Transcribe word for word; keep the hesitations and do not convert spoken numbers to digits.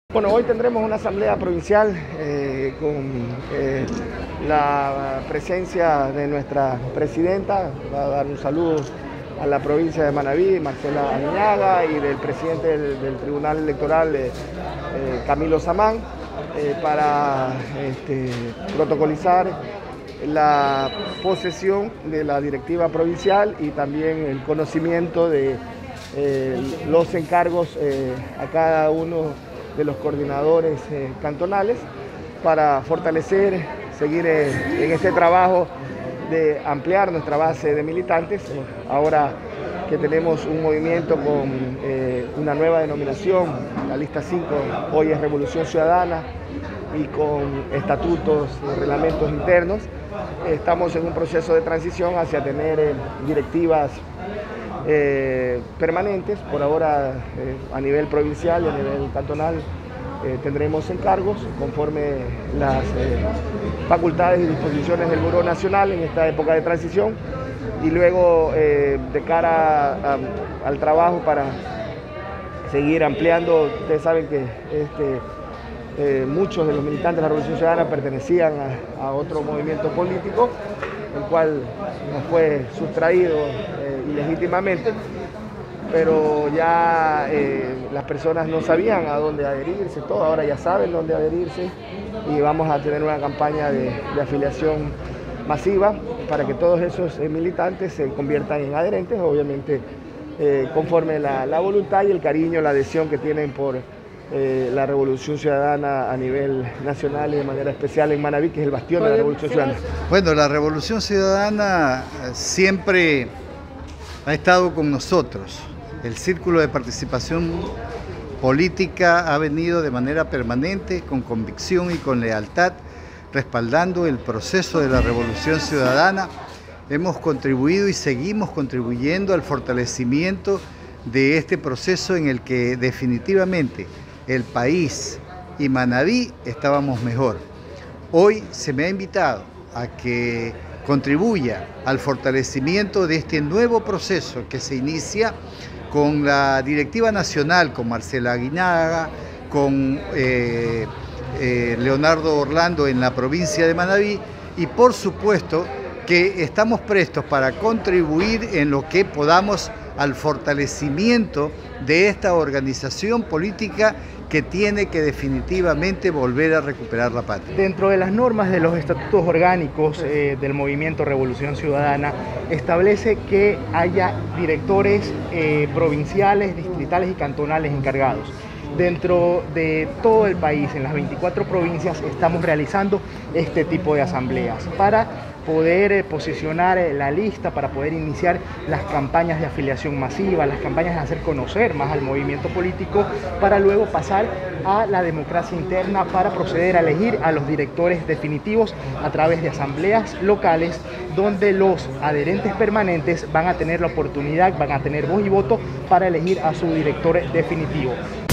Bueno, hoy tendremos una asamblea provincial eh, con eh, la presencia de nuestra presidenta. Va a dar un saludo a la provincia de Manabí, Marcela Aguinaga, y del presidente del, del Tribunal Electoral, eh, eh, Camilo Samán, eh, para este, protocolizar la posesión de la directiva provincial y también el conocimiento de eh, los encargos eh, a cada uno de los coordinadores eh, cantonales para fortalecer, seguir eh, en este trabajo de ampliar nuestra base de militantes. Ahora que tenemos un movimiento con eh, una nueva denominación, la lista cinco hoy es Revolución Ciudadana, y con estatutos y reglamentos internos, estamos en un proceso de transición hacia tener eh, directivas Eh, permanentes. Por ahora eh, a nivel provincial y a nivel cantonal eh, tendremos encargos conforme las eh, facultades y disposiciones del Buró Nacional en esta época de transición, y luego eh, de cara a, a, al trabajo para seguir ampliando. Ustedes saben que este, eh, muchos de los militantes de la Revolución Ciudadana pertenecían a, a otro movimiento político, el cual nos fue sustraído eh, ilegítimamente, pero ya eh, las personas no sabían a dónde adherirse, todo, ahora ya saben dónde adherirse, y vamos a tener una campaña de, de afiliación masiva para que todos esos eh, militantes se conviertan en adherentes, obviamente eh, conforme la, la voluntad y el cariño, la adhesión que tienen por Eh, la Revolución Ciudadana a nivel nacional y de manera especial en Manabí, que es el bastión de la Revolución Ciudadana. Bueno, la Revolución Ciudadana siempre ha estado con nosotros. El círculo de participación política ha venido de manera permanente, con convicción y con lealtad, respaldando el proceso de la Revolución Ciudadana. Hemos contribuido y seguimos contribuyendo al fortalecimiento de este proceso en el que definitivamente el país y Manabí estábamos mejor. Hoy se me ha invitado a que contribuya al fortalecimiento de este nuevo proceso que se inicia con la directiva nacional, con Marcela Aguinaga, con eh, eh, Leonardo Orlando en la provincia de Manabí, y por supuesto que estamos prestos para contribuir en lo que podamos al fortalecimiento de esta organización política que tiene que definitivamente volver a recuperar la patria. Dentro de las normas de los estatutos orgánicos eh, del Movimiento Revolución Ciudadana, establece que haya directores eh, provinciales, distritales y cantonales encargados. Dentro de todo el país, en las veinticuatro provincias, estamos realizando este tipo de asambleas para poder eh, posicionar eh, la lista, para poder iniciar las campañas de afiliación masiva, las campañas de hacer conocer más al movimiento político, para luego pasar a la democracia interna, para proceder a elegir a los directores definitivos a través de asambleas locales, donde los adherentes permanentes van a tener la oportunidad, van a tener voz y voto para elegir a su director definitivo.